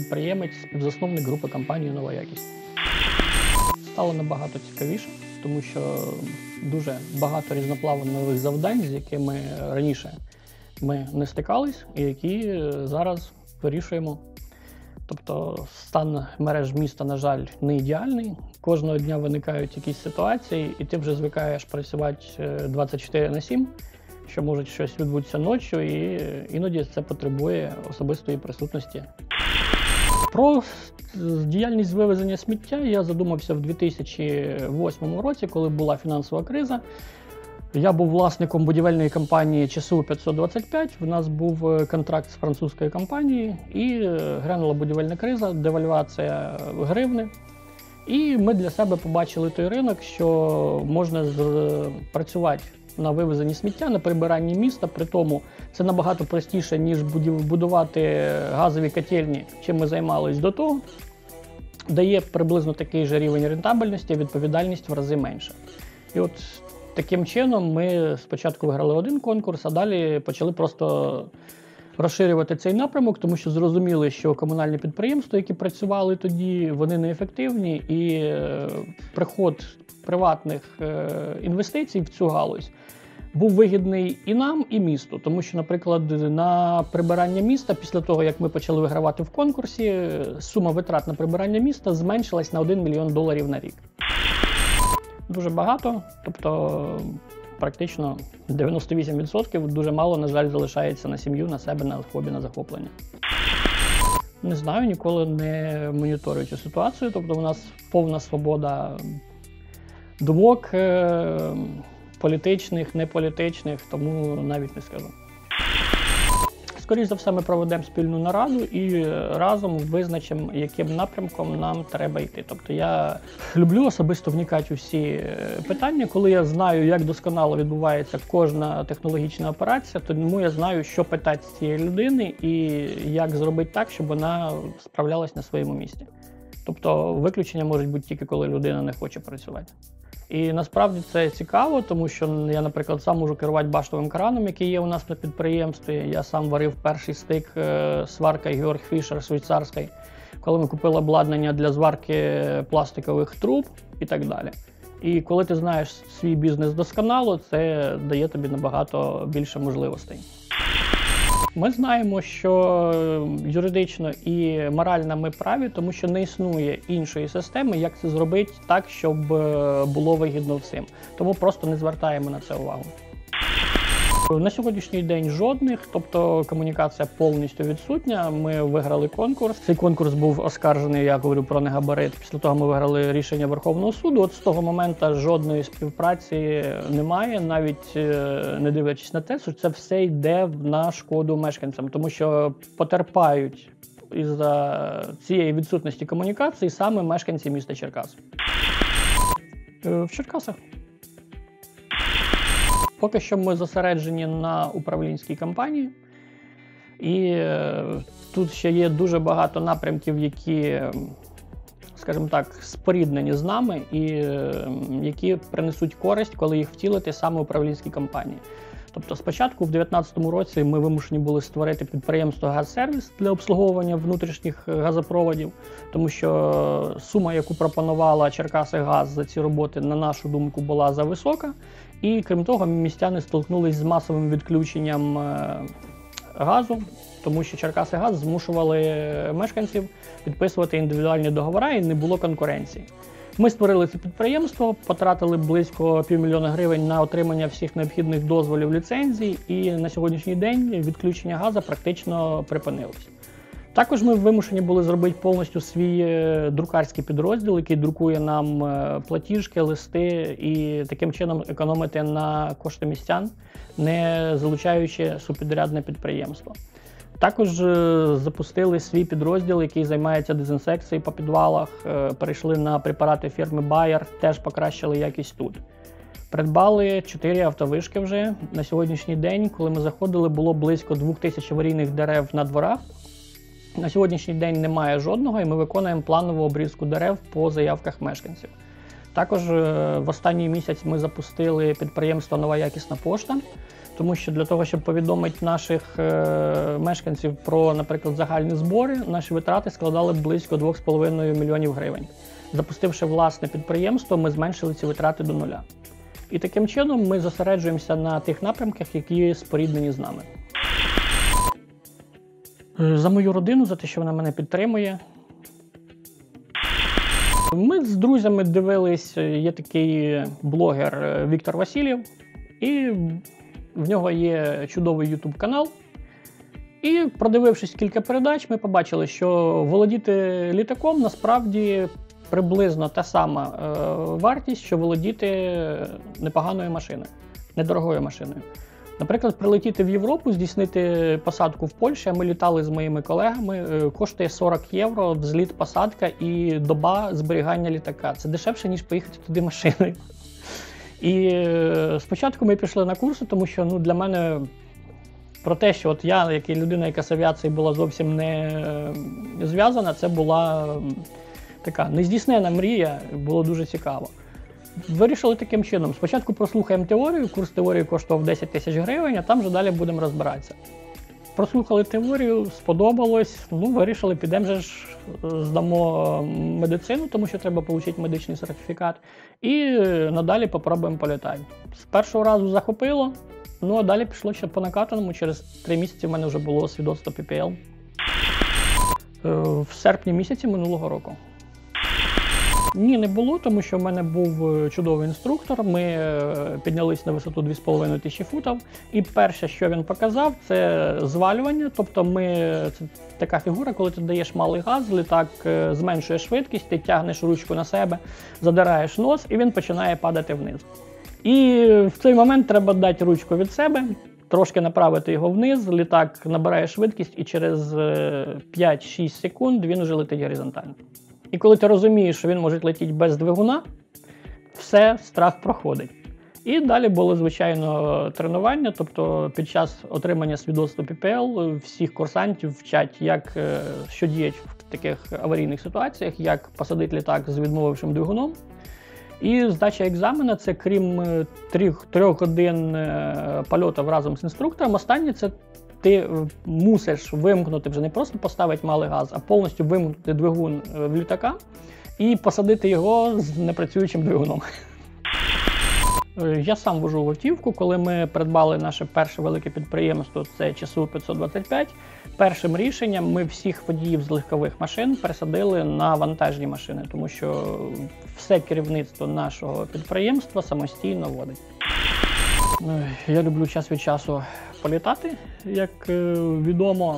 підприємець, співзасновник групи компанії «Нова якість». Стало набагато цікавіше, тому що дуже багато різнопланових нових завдань, з якими раніше ми не стикались і які зараз вирішуємо. Тобто стан мереж міста, на жаль, не ідеальний. Кожного дня виникають якісь ситуації, і ти вже звикаєш працювати 24/7, що може щось відбутися ночі, і іноді це потребує особистої присутності. Про діяльність з вивезення сміття я задумався в 2008 році, коли була фінансова криза. Я був власником будівельної компанії ЧСУ 525, в нас був контракт з французькою компанією, і грянула будівельна криза, девальвація гривни. І ми для себе побачили той ринок, що можна працювати на вивезенні сміття, на прибиранні міста, при тому це набагато простіше, ніж будувати газові котельні, чим ми займалися до того. Дає приблизно такий же рівень рентабельності, а відповідальність в рази менша. І от таким чином ми спочатку виграли один конкурс, а далі почали просто розширювати цей напрямок, тому що зрозуміли, що комунальні підприємства, які працювали тоді, вони неефективні, і приход приватних інвестицій в цю галузь був вигідний і нам, і місту. Тому що, наприклад, на прибирання міста, після того, як ми почали вигравати в конкурсі, сума витрат на прибирання міста зменшилась на $1 мільйон на рік. Дуже багато, тобто практично 98% дуже мало, на жаль, залишається на сім'ю, на себе, на хобі, на захоплення. Не знаю, ніколи не моніторю цю ситуацію, тобто у нас повна свобода думок, політичних, неполітичних, тому навіть не скажу. Скоріше за все, ми проведемо спільну нараду і разом визначимо, яким напрямком нам треба йти. Тобто я люблю особисто вникати у всі питання. Коли я знаю, як досконало відбувається кожна технологічна операція, тому я знаю, що питати з цієї людини і як зробити так, щоб вона справлялась на своєму місці. Тобто виключення можуть бути тільки, коли людина не хоче працювати. І насправді це цікаво, тому що я, наприклад, сам можу керувати баштовим краном, який є у нас на підприємстві. Я сам варив перший стик сварка Георг Фішер швейцарський, коли ми купили обладнання для зварки пластикових труб і так далі. І коли ти знаєш свій бізнес досконало, це дає тобі набагато більше можливостей. Ми знаємо, що юридично і морально ми праві, тому що не існує іншої системи, як це зробити так, щоб було вигідно всім. Тому просто не звертаємо на це увагу. На сьогоднішній день жодних, тобто комунікація повністю відсутня. Ми виграли конкурс. Цей конкурс був оскаржений, я говорю про негабарит. Після того ми виграли рішення Верховного суду. От з того моменту жодної співпраці немає, навіть не дивлячись на те, що це все йде на шкоду мешканцям, тому що потерпають із-за цієї відсутності комунікації саме мешканці міста Черкас. В Черкасах. Поки що ми зосереджені на управлінській кампанії, і тут ще є дуже багато напрямків, які, скажімо так, споріднені з нами і які принесуть користь, коли їх втілити саме управлінській кампанії. Тобто спочатку в 2019 році ми вимушені були створити підприємство «Газсервіс» для обслуговування внутрішніх газопроводів, тому що сума, яку пропонувала «Черкасигаз» за ці роботи, на нашу думку, була зависока. І крім того, містяни столкнулись з масовим відключенням газу, тому що «Черкасигаз» змушували мешканців підписувати індивідуальні договори і не було конкуренції. Ми створили це підприємство, потратили близько $500 000 на отримання всіх необхідних дозволів, ліцензій, і на сьогоднішній день відключення газу практично припинилось. Також ми вимушені були зробити повністю свій друкарський підрозділ, який друкує нам платіжки, листи і таким чином економити на кошти містян, не залучаючи субпідрядне підприємство. Також запустили свій підрозділ, який займається дезінсекцією по підвалах, перейшли на препарати фірми Bayer, теж покращили якість тут. Придбали 4 автовишки вже. На сьогоднішній день, коли ми заходили, було близько 2000 аварійних дерев на дворах. На сьогоднішній день немає жодного, і ми виконуємо планову обрізку дерев по заявках мешканців. Також в останній місяць ми запустили підприємство «Нова якісна пошта», тому що для того, щоб повідомити наших мешканців про, наприклад, загальні збори, наші витрати складали близько 2,5 мільйонів гривень. Запустивши власне підприємство, ми зменшили ці витрати до нуля. І таким чином ми зосереджуємося на тих напрямках, які споріднені з нами. За мою родину, за те, що вона мене підтримує. Ми з друзями дивились, є такий блогер Віктор Васильєв, і в нього є чудовий YouTube-канал. І продивившись кілька передач, ми побачили, що володіти літаком насправді приблизно та сама вартість, що володіти непоганою машиною, недорогою машиною. Наприклад, прилетіти в Європу, здійснити посадку в Польщі, а ми літали з моїми колегами, коштує 40 євро взліт-посадка і доба зберігання літака. Це дешевше, ніж поїхати туди машиною. І спочатку ми пішли на курси, тому що для мене про те, що от я, як і людина, яка з авіацією була зовсім не зв'язана, це була така нездійснена мрія, було дуже цікаво. Вирішили таким чином. Спочатку прослухаємо теорію, курс теорії коштував 10 тисяч гривень, а там вже далі будемо розбиратися. Прослухали теорію, сподобалось, вирішили, підемо же ж, здамо медицину, тому що треба отримати медичний сертифікат, і надалі попробуємо політати. З першого разу захопило, а далі пішло ще по накатаному, через 3 місяці в мене вже було свідоцтво PPL. В серпні місяці минулого року. Ні, не було, тому що в мене був чудовий інструктор, ми піднялись на висоту 2500 футів, і перше, що він показав, це звалювання, тобто це така фігура, коли ти даєш малий газ, літак зменшує швидкість, ти тягнеш ручку на себе, задираєш нос, і він починає падати вниз. І в цей момент треба дати ручку від себе, трошки направити його вниз, літак набирає швидкість, і через 5-6 секунд він вже летить горизонтально. І коли ти розумієш, що він може летіти без двигуна, все, страх проходить. І далі було, звичайно, тренування, тобто під час отримання свідоцтва PPL всіх курсантів вчать, що діяти в таких аварійних ситуаціях, як посадити літак з відмовившим двигуном. І здача екзамена – це крім 3 годин польотів разом з інструктором, останнє – це ти мусиш вимкнути, вже не просто поставити малий газ, а повністю вимкнути двигун в літака і посадити його з непрацюючим двигуном. Я сам вожу в автівку, коли ми придбали наше перше велике підприємство, це ЧСУ 525, першим рішенням ми всіх водіїв з легкових машин пересадили на вантажні машини, тому що все керівництво нашого підприємства самостійно водить. Я люблю час від часу політати, як відомо,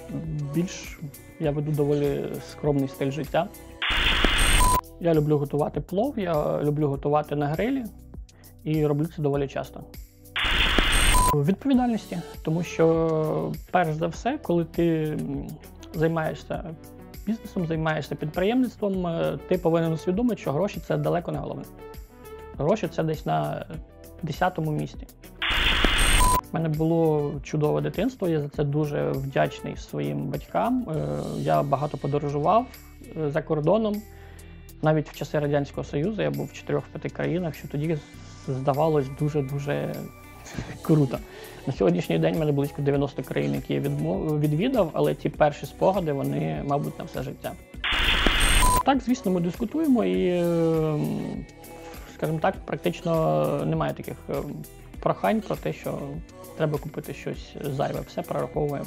я веду доволі скромний стиль життя. Я люблю готувати плов, я люблю готувати на грилі і роблю це доволі часто. Відповідальності, тому що перш за все, коли ти займаєшся бізнесом, займаєшся підприємництвом, ти повинен усвідомити, що гроші – це далеко не головне. Гроші – це десь на 10-му місці. У мене було чудове дитинство, я за це дуже вдячний своїм батькам. Я багато подорожував за кордоном. Навіть в часи Радянського Союзу я був в 4-5 країнах, що тоді здавалось дуже-дуже круто. На сьогоднішній день в мене близько 90 країн, які я відвідав, але ті перші спогади, вони, мабуть, на все життя. Так, звісно, ми дискутуємо і, скажімо так, практично немає таких прохань про те, що треба купити щось зайве. Все прораховуємо.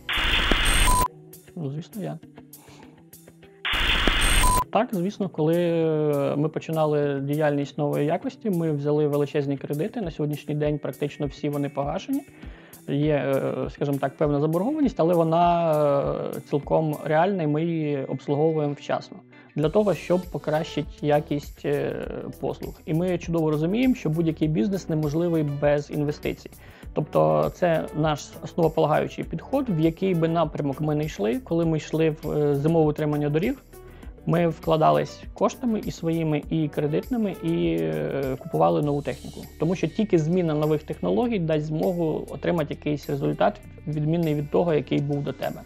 Звісно, я. Так, звісно, коли ми починали діяльність нової якості, ми взяли величезні кредити. На сьогоднішній день практично всі вони погашені. Є, скажімо так, певна заборгованість, але вона цілком реальна і ми її обслуговуємо вчасно. Для того, щоб покращити якість послуг. І ми чудово розуміємо, що будь-який бізнес неможливий без інвестицій. Тобто це наш основополагаючий підход, в який би напрямок ми не йшли. Коли ми йшли в зимове утримання доріг, ми вкладались коштами і своїми, і кредитними, і купували нову техніку. Тому що тільки зміна нових технологій дасть змогу отримати якийсь результат, відмінний від того, який був до тебе.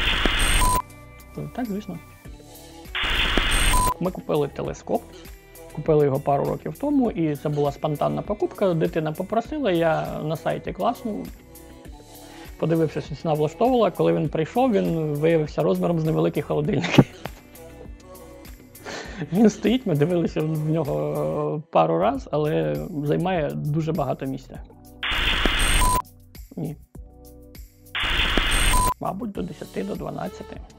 Так, звісно. Ми купили телескоп, купили його пару років тому, і це була спонтанна покупка. Дитина попросила, я на сайті класнув, подивився, що ціна влаштовувала. Коли він прийшов, він виявився розміром з невеликий холодильник. Він стоїть, ми дивилися в нього пару разів, але займає дуже багато місця. Ні. Мабуть, до 10, до 12.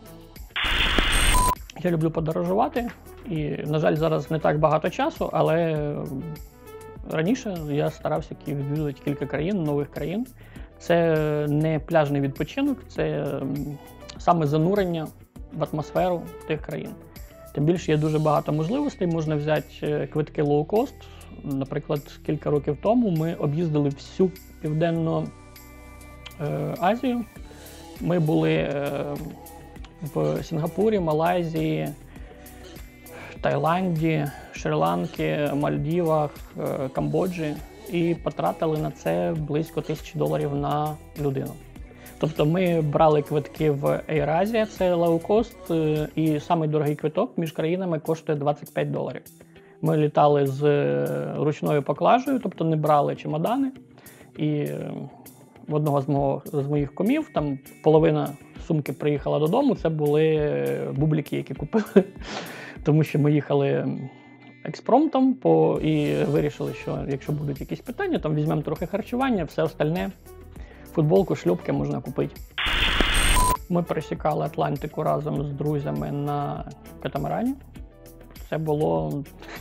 Я люблю подорожувати і, на жаль, зараз не так багато часу, але раніше я старався відвідувати кілька країн, нових країн. Це не пляжний відпочинок, це саме занурення в атмосферу тих країн. Тим більше є дуже багато можливостей, можна взяти квитки лоу-кост. Наприклад, кілька років тому ми об'їздили всю Південну Азію. Ми були в Сінгапурі, Малайзії, Таїланді, Шрі-Ланці, Мальдівах, Камбоджі і потратили на це близько $1000 на людину. Тобто ми брали квитки в AirAsia, це лоу-кост, і самий дорогий квиток між країнами коштує $25. Ми літали з ручною поклажею, тобто не брали чемодани. І в одного з моїх кумів, там половина сумки приїхала додому, це були бублики, які купили. Тому що ми їхали експромтом і вирішили, що якщо будуть якісь питання, там візьмемо трохи харчування, все остальне, футболку, шлюпки можна купити. Ми пересікали Атлантику разом з друзями на катамарані. Це було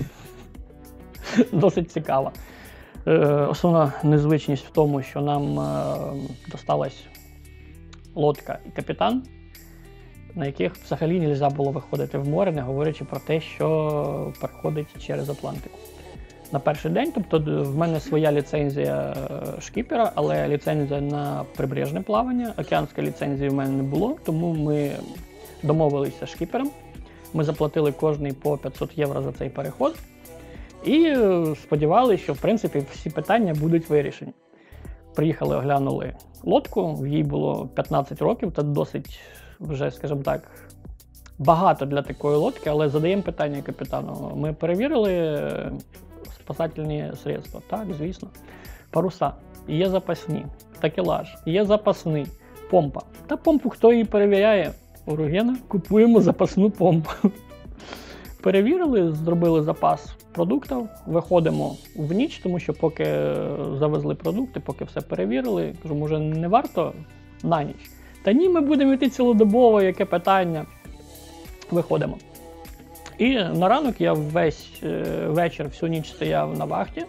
досить цікаво. Основна незвичність в тому, що нам досталась лодка і капітан, на яких взагалі не можна було виходити в море, не говорячи про те, що переходить через Атлантику. На перший день, тобто в мене своя ліцензія шкіпера, але ліцензія на прибережне плавання, океанської ліцензії в мене не було, тому ми домовилися з шкіпером. Ми заплатили кожний по 500 євро за цей переход і сподівалися, що в принципі всі питання будуть вирішені. Приїхали, оглянули лодку, їй було 15 років, це досить вже, скажімо так, багато для такої лодки, але задаємо питання капітану. Ми перевірили спасательні средства? Так, звісно. Паруса. Є запасні. Такелаж. Є запасний. Помпа. Та помпу хто її перевіряє? Урогена. Купуємо запасну помпу. Перевірили, зробили запас продуктів, виходимо в ніч, тому що поки завезли продукти, поки все перевірили, кажу, може не варто на ніч? Та ні, ми будемо йти цілодобово, яке питання. Виходимо. І на ранок я весь вечір, всю ніч стояв на вахті.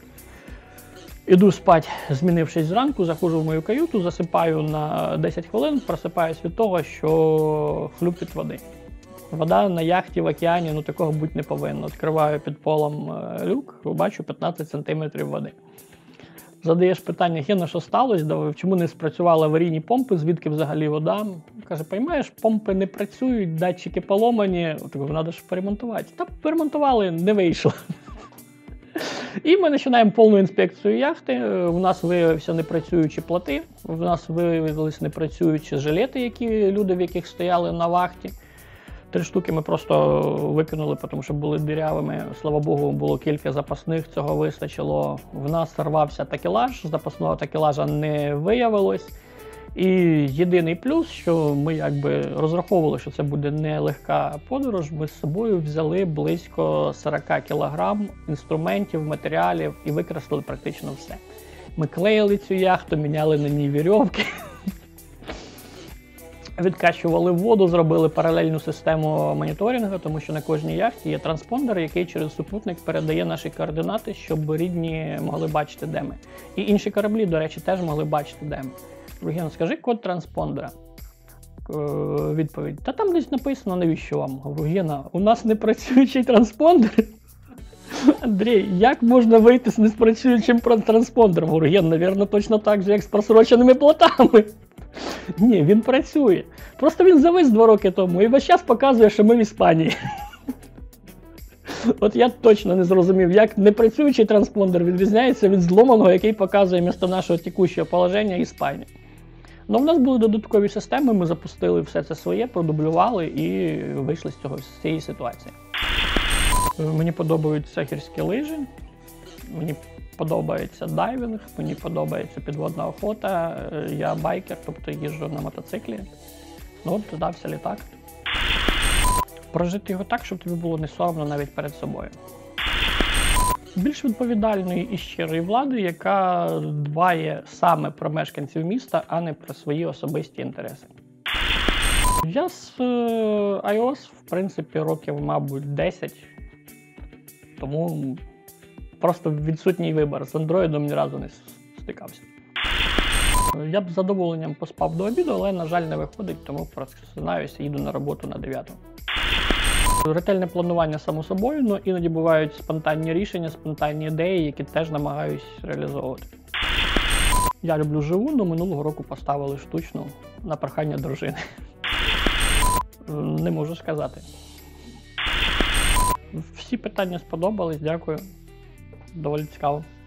Іду спати, змінившись зранку, заходжу в мою каюту, засипаю на 10 хвилин, просипаюсь від того, що хлюпить води. Вода на яхті в океані, ну такого бути не повинно. Відкриваю під полом люк, бачу 15 см води. Задаєш питання, Гена, що сталося, чому не спрацювали аварійні помпи, звідки взагалі вода? Каже, поймаєш, помпи не працюють, датчики поломані, треба ж поремонтувати. Та поремонтували, не вийшло. І ми починаємо повну інспекцію яхти. У нас виявилися непрацюючі плати, у нас виявилися непрацюючі жилети, які люди, в яких стояли на вахті. 3 штуки ми просто викинули, тому що були дирявими. Слава Богу, було кілька запасних, цього вистачило. В нас рвався такелаж, запасного такелажа не виявилось. І єдиний плюс, що ми якби розраховували, що це буде нелегка подорож, ми з собою взяли близько 40 кг інструментів, матеріалів і використали практично все. Ми клеїли цю яхту, міняли на ній вірьовки. Відкачували воду, зробили паралельну систему моніторингу, тому що на кожній яхті є транспондер, який через супутник передає наші координати, щоб рідні могли бачити, де ми. І інші кораблі, до речі, теж могли бачити, де ми. Євген, скажи код транспондера. Відповідь. Та там десь написано, навіщо вам? Євгена, у нас не працюючий транспондер. Андрій, як можна вийти з неспрацюючим транспондером? Євген, навірно, точно так же, як з просроченими платами. Ні, він працює. Просто він завис 2 роки тому і весь час показує, що ми в Іспанії. От я точно не зрозумів, як непрацюючий транспондер відрізняється від зломаного, який показує місто нашого текущого положення Іспанію. Ну, в нас були додаткові системи, ми запустили все це своє, продублювали і вийшли з цієї ситуації. Мені подобаються гірські лижі, мені подобається дайвінг, мені подобається підводна охота. Я байкер, тобто їжджу на мотоциклі. Ну, от додався літак. Прожити його так, щоб тобі було не соромно навіть перед собою. Більш відповідальної і щирої влади, яка дбає саме про мешканців міста, а не про свої особисті інтереси. Я з iOS, в принципі, років, мабуть, 10. Тому просто відсутній вибір. З Android ні разу не стикався. Я б з задоволенням поспав до обіду, але, на жаль, не виходить, тому просинаюся і їду на роботу на 9. Ретельне планування, само собою, але іноді бувають спонтанні рішення, спонтанні ідеї, які теж намагаюсь реалізовувати. Я люблю живу, але минулого року поставили штучну на прохання дружини. Не можу сказати. Всі питання сподобались, дякую. Доволі цікаво.